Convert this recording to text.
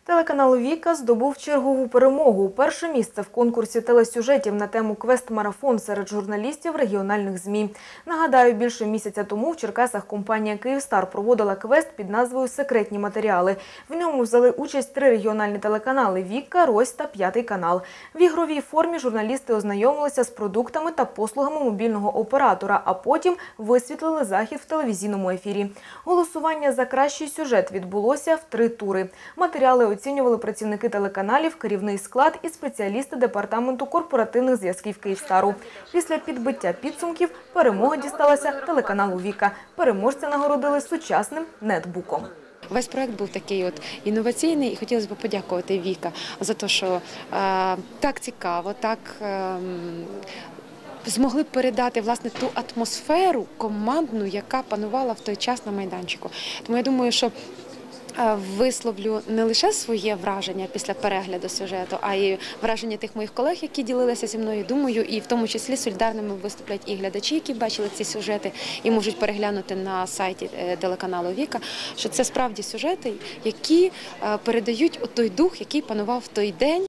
Телеканал «Віка» здобув чергову перемогу. Перше місце в конкурсі телесюжетів на тему «Квест-марафон» серед журналістів регіональних ЗМІ. Нагадаю, більше місяця тому в Черкасах компанія «Київстар» проводила квест під назвою «Секретні матеріали». В ньому взяли участь 3 регіональні телеканали «Віка», «Рось» та 5 канал. В ігровій формі журналісти ознайомилися з продуктами та послугами мобільного оператора, а потім висвітлили захід в телевізійному ефірі. Голосування за кращий сюжет відбулося в 3 тури. Матеріали оцінювали працівники телеканалів, керівний склад і спеціалісти департаменту корпоративних зв'язків «Київстару». Після підбиття підсумків перемога дісталася телеканалу «Віка». Переможця нагородили сучасним нетбуком. Весь проект був такий інноваційний, і хотілося б подякувати «Віка» за те, що так цікаво, так змогли передати, власне, ту атмосферу командну, яка панувала в той час на майданчику. Тому я думаю, що висловлю не лише своє враження після перегляду сюжету, а й враження тих моїх колег, які ділилися зі мною. Думаю, і в тому числі солідарними виступлять і глядачі, які бачили ці сюжети і можуть переглянути на сайті телеканалу «Віка», що це справді сюжети, які передають той дух, який панував в той день.